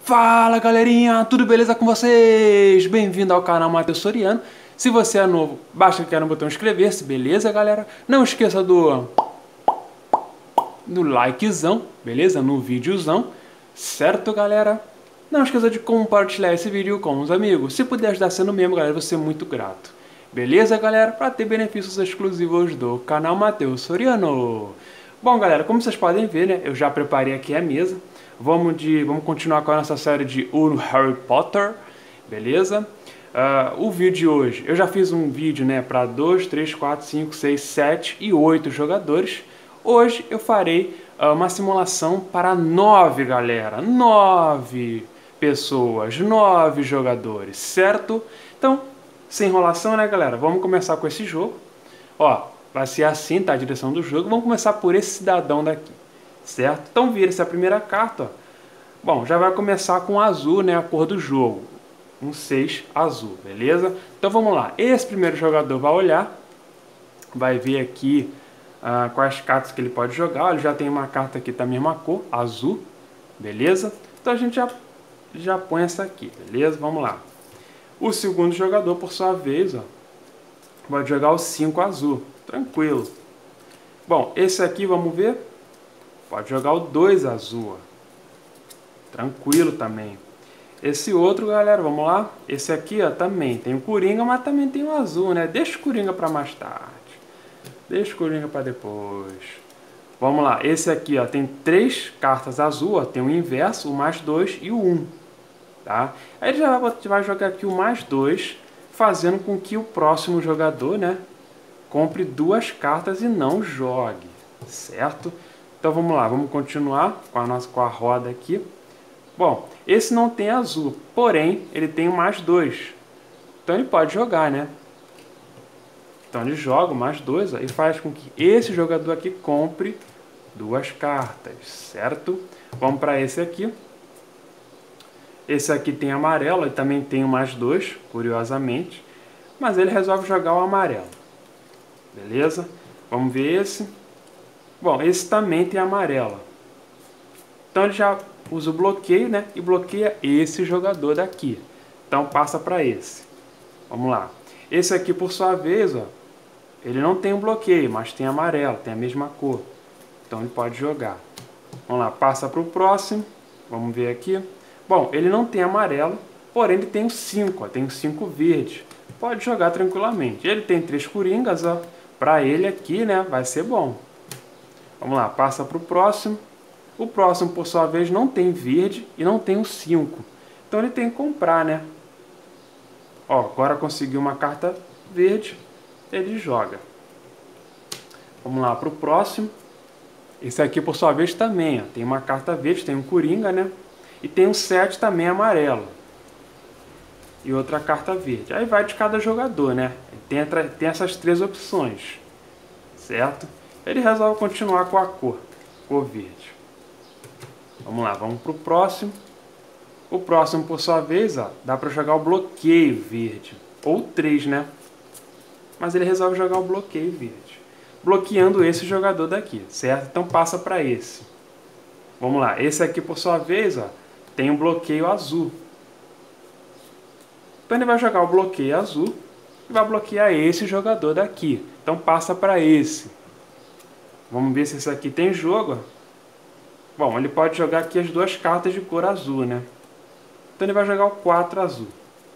Fala galerinha, tudo beleza com vocês? Bem-vindo ao canal Matheus Soriano. Se você é novo, basta clicar no botão inscrever-se, beleza galera? Não esqueça do likezão, beleza? No videozão, certo galera? Não esqueça de compartilhar esse vídeo com os amigos. Se puder ajudar sendo membro, galera, eu vou ser muito grato. Beleza galera? Para ter benefícios exclusivos do canal Matheus Soriano. Bom galera, como vocês podem ver, né? Eu já preparei aqui a mesa. Vamos continuar com a nossa série de Harry Potter, beleza? O vídeo de hoje, eu já fiz um vídeo, né, para 2, 3, 4, 5, 6, 7 e 8 jogadores. Hoje eu farei uma simulação para 9, galera. 9 pessoas, 9 jogadores, certo? Então, sem enrolação, né, galera? Vamos começar com esse jogo. Ó, vai ser assim, tá? A direção do jogo. Vamos começar por esse cidadão daqui. Certo? Então vira-se a primeira carta, ó. Bom, já vai começar com azul, né, a cor do jogo. Um 6 azul, beleza? Então vamos lá. Esse primeiro jogador vai olhar, vai ver aqui quais cartas que ele pode jogar. Ele já tem uma carta aqui da mesma cor, azul, beleza? Então a gente já põe essa aqui, beleza? Vamos lá. O segundo jogador, por sua vez, ó, vai jogar o 5 azul, tranquilo. Bom, esse aqui, vamos ver. Pode jogar o 2 azul. Tranquilo também. Esse outro, galera, vamos lá. Esse aqui, ó, também tem o Coringa, mas também tem o azul, né? Deixa o Coringa para mais tarde. Deixa o Coringa para depois. Vamos lá. Esse aqui, ó, tem 3 cartas azul, ó. Tem o inverso, o mais 2 e o 1. Tá? Aí ele já vai jogar aqui o mais 2, fazendo com que o próximo jogador, né, compre 2 cartas e não jogue. Certo? Então vamos lá, vamos continuar com a roda aqui. Bom, esse não tem azul, porém ele tem o mais 2. Então ele pode jogar, né? Então ele joga o mais 2 e faz com que esse jogador aqui compre 2 cartas, certo? Vamos para esse aqui. Esse aqui tem amarelo, ele também tem o mais 2, curiosamente. Mas ele resolve jogar o amarelo. Beleza? Vamos ver esse. Bom, esse também tem amarela. Então ele já usa o bloqueio, né? E bloqueia esse jogador daqui. Então passa para esse. Vamos lá. Esse aqui, por sua vez, ó, ele não tem um bloqueio, mas tem amarelo, tem a mesma cor. Então ele pode jogar. Vamos lá, passa para o próximo. Vamos ver aqui. Bom, ele não tem amarelo, porém ele tem o 5, ó, tem o 5 verde. Pode jogar tranquilamente. Ele tem 3 coringas, ó. Para ele aqui, né, vai ser bom. Vamos lá, passa para o próximo. O próximo, por sua vez, não tem verde e não tem o 5. Então ele tem que comprar, né? Ó, agora conseguiu uma carta verde, ele joga. Vamos lá para o próximo. Esse aqui, por sua vez, também, ó, tem uma carta verde, tem um coringa, né? E tem um 7 também amarelo. E outra carta verde. Aí vai de cada jogador, né? Tem essas 3 opções. Certo? Ele resolve continuar com a cor verde. Vamos lá, vamos para o próximo. O próximo, por sua vez, ó, dá para jogar o bloqueio verde. Ou 3, né? Mas ele resolve jogar o bloqueio verde. Bloqueando esse jogador daqui, certo? Então passa para esse. Vamos lá, esse aqui, por sua vez, ó, tem um bloqueio azul. Então ele vai jogar o bloqueio azul e vai bloquear esse jogador daqui. Então passa para esse. Vamos ver se esse aqui tem jogo. Bom, ele pode jogar aqui as 2 cartas de cor azul, né? Então ele vai jogar o 4 azul.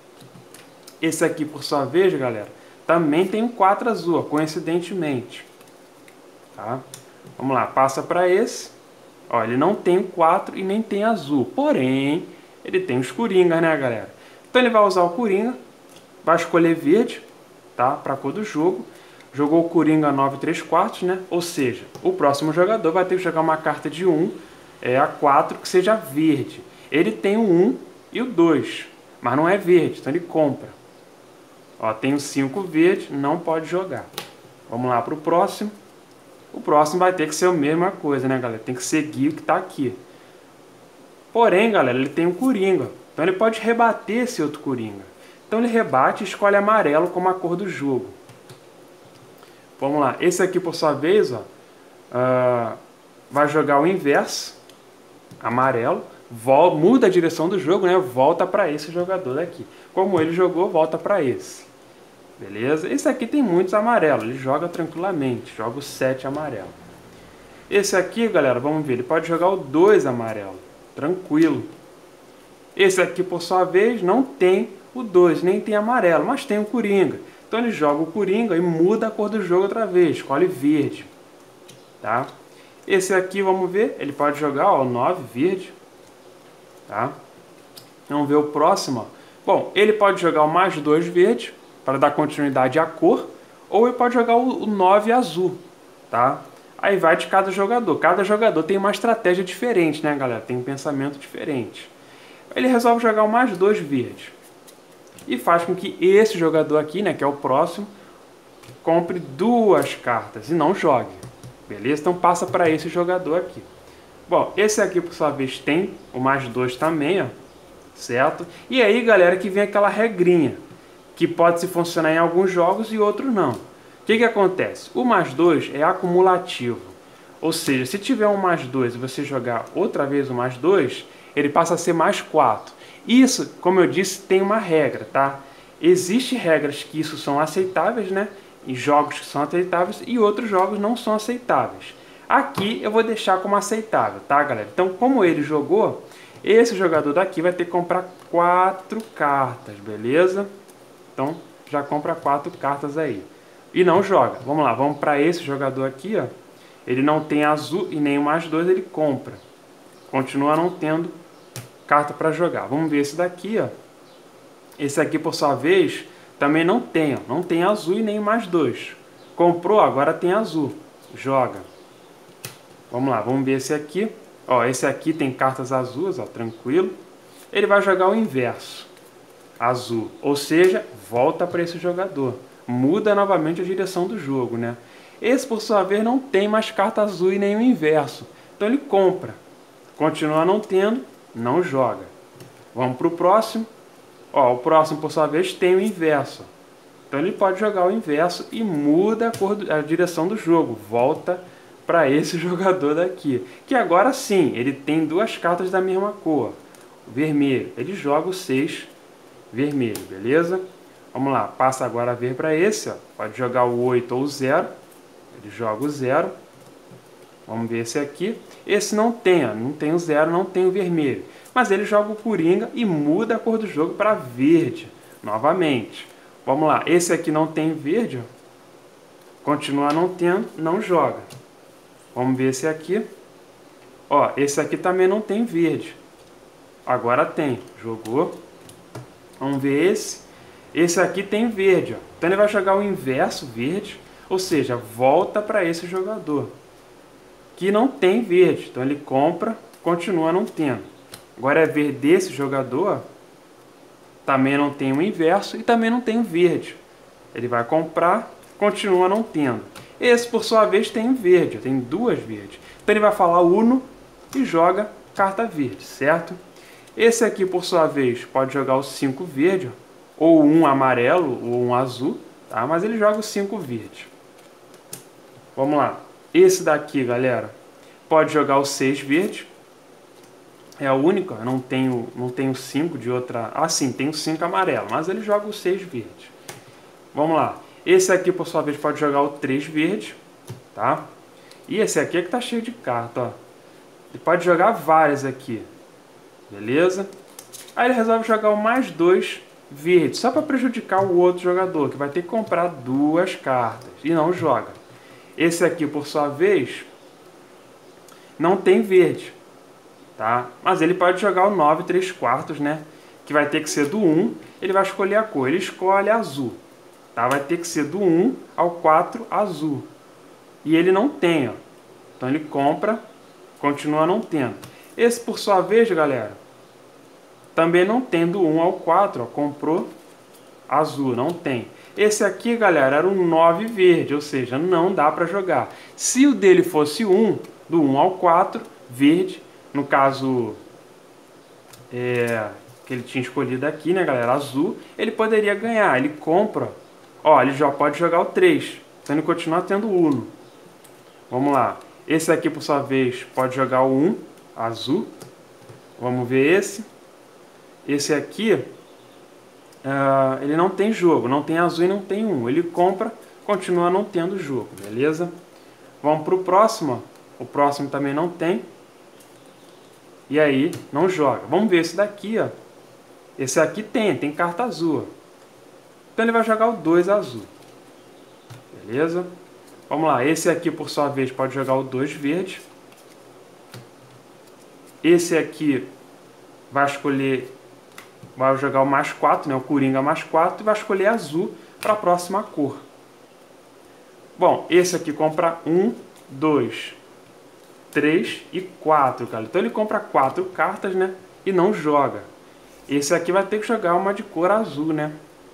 Esse aqui, por sua vez, galera, também tem um 4 azul, ó, coincidentemente. Tá? Vamos lá, passa para esse. Ó, ele não tem o 4 e nem tem azul. Porém, ele tem os coringas, né, galera? Então ele vai usar o coringa. Vai escolher verde, tá? Para a cor do jogo. Jogou o Coringa 9 3/4, né? Ou seja, o próximo jogador vai ter que jogar uma carta de 1 a 4 que seja verde. Ele tem o 1 e o 2, mas não é verde, então ele compra. Ó, tem o 5 verde, não pode jogar. Vamos lá para o próximo. O próximo vai ter que ser a mesma coisa, né, galera? Tem que seguir o que está aqui. Porém, galera, ele tem um Coringa. Então ele pode rebater esse outro Coringa. Então ele rebate e escolhe amarelo como a cor do jogo. Vamos lá, esse aqui, por sua vez, ó, vai jogar o inverso, amarelo, muda a direção do jogo, né? Volta para esse jogador daqui. Como ele jogou, volta para esse. Beleza? Esse aqui tem muitos amarelos, ele joga tranquilamente, joga o 7 amarelo. Esse aqui, galera, vamos ver, ele pode jogar o 2 amarelo, tranquilo. Esse aqui, por sua vez, não tem o 2, nem tem amarelo, mas tem o Coringa. Então ele joga o Coringa e muda a cor do jogo outra vez, escolhe verde. Tá? Esse aqui, vamos ver, ele pode jogar o 9 verde. Tá? Vamos ver o próximo. Ó. Bom, ele pode jogar o mais 2 verde, para dar continuidade à cor, ou ele pode jogar o 9 azul. Tá? Aí vai de cada jogador. Cada jogador tem uma estratégia diferente, né, galera? Tem um pensamento diferente. Ele resolve jogar o mais 2 verde. E faz com que esse jogador aqui, né, que é o próximo, compre 2 cartas e não jogue. Beleza? Então passa para esse jogador aqui. Bom, esse aqui, por sua vez, tem o mais 2 também, ó. Certo? E aí, galera, que vem aquela regrinha, que pode se funcionar em alguns jogos e outros não. O que acontece? O mais 2 é acumulativo. Ou seja, se tiver um mais 2 e você jogar outra vez o mais 2, ele passa a ser mais 4. Isso, como eu disse, tem uma regra, tá? Existem regras que isso são aceitáveis, né? Em jogos que são aceitáveis e outros jogos não são aceitáveis. Aqui eu vou deixar como aceitável, tá, galera? Então, como ele jogou, esse jogador daqui vai ter que comprar 4 cartas, beleza? Então, já compra 4 cartas aí. E não joga. Vamos lá, vamos para esse jogador aqui, ó. Ele não tem azul e nem o mais 2 ele compra. Continua não tendo carta para jogar. Vamos ver esse daqui, ó. Esse aqui, por sua vez, também não tem, ó. Não tem azul e nem o mais 2. Comprou, agora tem azul. Joga. Vamos lá, vamos ver esse aqui. Ó, esse aqui tem cartas azuis, ó, tranquilo. Ele vai jogar o inverso. Azul. Ou seja, volta para esse jogador. Muda novamente a direção do jogo, né? Esse, por sua vez, não tem mais carta azul e nem o inverso. Então ele compra. Continua não tendo, não joga. Vamos para o próximo. Ó, o próximo, por sua vez, tem o inverso. Então ele pode jogar o inverso e muda a direção do jogo. Volta para esse jogador daqui. Que agora sim, ele tem 2 cartas da mesma cor. O vermelho. Ele joga o 6 vermelho, beleza? Vamos lá, passa agora a ver para esse, ó. Pode jogar o 8 ou o 0. Ele joga o 0. Vamos ver esse aqui. Esse não tem, ó. Não tem o 0, não tem o vermelho. Mas ele joga o Coringa e muda a cor do jogo para verde, novamente. Vamos lá, esse aqui não tem verde, ó. Continua não tendo, não joga. Vamos ver esse aqui. Ó, esse aqui também não tem verde. Agora tem, jogou. Vamos ver esse. Esse aqui tem verde, ó. Então ele vai jogar o inverso verde, ou seja, volta para esse jogador que não tem verde. Então ele compra, continua não tendo. Agora é ver desse jogador, ó, também não tem o inverso e também não tem o verde. Ele vai comprar, continua não tendo. Esse, por sua vez, tem verde, ó, tem 2 verdes. Então ele vai falar Uno e joga carta verde, certo? Esse aqui, por sua vez, pode jogar o 5 verde, ó, ou um amarelo ou um azul, tá? Mas ele joga o 5 verde. Vamos lá. Esse daqui, galera, pode jogar o 6 verde. É o único, não tem o 5 de outra... Ah, sim, tem o 5 amarelo, mas ele joga o 6 verde. Vamos lá. Esse aqui, por sua vez, pode jogar o 3 verde, tá? E esse aqui é que tá cheio de carta, ó. Ele pode jogar várias aqui, beleza? Aí ele resolve jogar o mais 2 verde, só para prejudicar o outro jogador, que vai ter que comprar 2 cartas e não joga. Esse aqui, por sua vez, não tem verde, tá? Mas ele pode jogar o 9 3/4, né? Que vai ter que ser do 1, ele vai escolher a cor, ele escolhe azul, tá? Vai ter que ser do 1 ao 4 azul. E ele não tem, ó. Então ele compra, continua não tendo. Esse, por sua vez, galera, também não tem do 1 ao 4, ó, comprou azul, não tem. Esse aqui, galera, era um 9 verde, ou seja, não dá para jogar. Se o dele fosse 1, do 1 ao 4, verde, no caso que ele tinha escolhido aqui, né, galera, azul, ele poderia ganhar. Ele compra, ó, ele já pode jogar o 3, então ele continua tendo o Uno. Vamos lá. Esse aqui, por sua vez, pode jogar o 1, azul. Vamos ver esse. Esse aqui, ele não tem jogo, não tem azul e não tem 1. Ele compra, continua não tendo jogo, beleza? Vamos para o próximo. O próximo também não tem. E aí, não joga. Vamos ver esse daqui, ó. Esse aqui tem carta azul. Então ele vai jogar o 2 azul. Beleza? Vamos lá. Esse aqui, por sua vez, pode jogar o 2 verde. Esse aqui vai escolher... Vai jogar o mais 4, né? O Coringa mais 4. E vai escolher azul para a próxima cor. Bom, esse aqui compra 1, 2, 3 e 4, cara. Então ele compra 4 cartas, né? E não joga. Esse aqui vai ter que jogar uma de cor azul, né?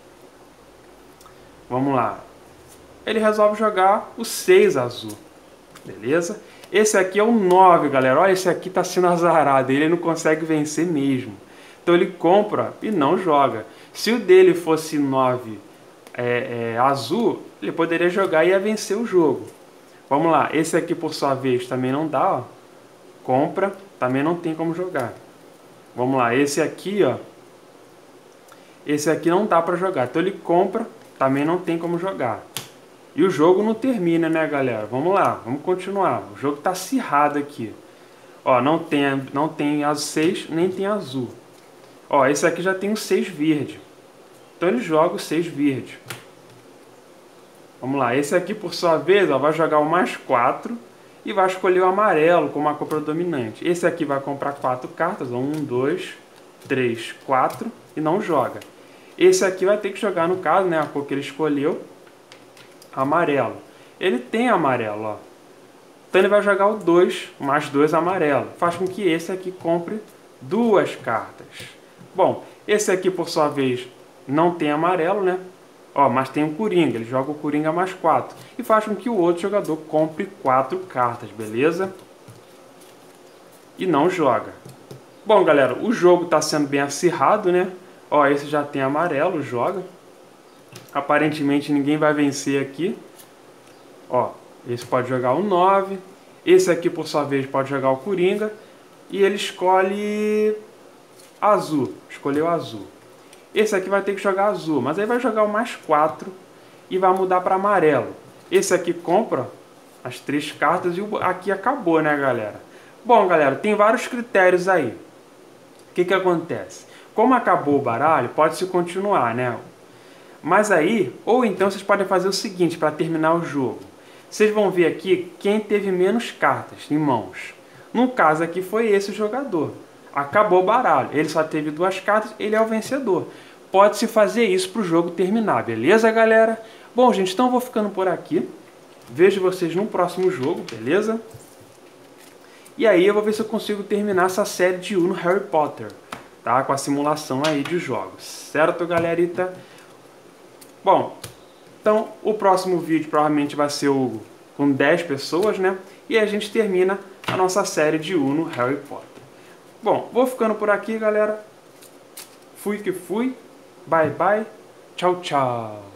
Vamos lá. Ele resolve jogar o 6 azul. Beleza? Esse aqui é o 9, galera. Olha, esse aqui tá sendo azarado. Ele não consegue vencer mesmo. Então ele compra e não joga. Se o dele fosse 9 azul, ele poderia jogar e ia vencer o jogo. Vamos lá. Esse aqui, por sua vez, também não dá, ó. Compra, também não tem como jogar. Vamos lá. Esse aqui, ó. Esse aqui não dá pra jogar. Então ele compra, também não tem como jogar. E o jogo não termina, né, galera? Vamos lá, vamos continuar. O jogo tá acirrado aqui. Ó, não tem azul 6, nem tem azul. Ó, esse aqui já tem o 6 verde. Então ele joga o 6 verde. Vamos lá, esse aqui, por sua vez, ó, vai jogar o mais 4 e vai escolher o amarelo como a cor predominante. Esse aqui vai comprar 4 cartas, 1, 2, 3, 4 e não joga. Esse aqui vai ter que jogar, no caso, né, a cor que ele escolheu, amarelo. Ele tem amarelo, ó. Então ele vai jogar o 2 mais 2 amarelo. Faz com que esse aqui compre 2 cartas. Bom, esse aqui, por sua vez, não tem amarelo, né? Ó, mas tem o Coringa. Ele joga o Coringa mais 4. E faz com que o outro jogador compre 4 cartas, beleza? E não joga. Bom, galera, o jogo está sendo bem acirrado, né? Ó, esse já tem amarelo, joga. Aparentemente ninguém vai vencer aqui. Ó, esse pode jogar o 9. Esse aqui, por sua vez, pode jogar o Coringa. E ele escolhe azul. Escolheu azul. Esse aqui vai ter que jogar azul. Mas aí vai jogar o mais 4 e vai mudar para amarelo. Esse aqui compra as 3 cartas e aqui acabou, né, galera? Bom, galera, tem vários critérios aí. O que acontece? Como acabou o baralho, pode-se continuar, né? Mas aí, ou então vocês podem fazer o seguinte para terminar o jogo. Vocês vão ver aqui quem teve menos cartas em mãos. No caso aqui foi esse jogador. Acabou o baralho, ele só teve 2 cartas, ele é o vencedor. Pode-se fazer isso para o jogo terminar, beleza, galera? Bom, gente, então eu vou ficando por aqui. Vejo vocês no próximo jogo, beleza? E aí eu vou ver se eu consigo terminar essa série de Uno Harry Potter, tá? Com a simulação aí de jogos, certo, galerita? Bom, então o próximo vídeo provavelmente vai ser com 10 pessoas, né? E a gente termina a nossa série de Uno Harry Potter. Bom, vou ficando por aqui, galera. Fui que fui. Bye, bye. Tchau, tchau.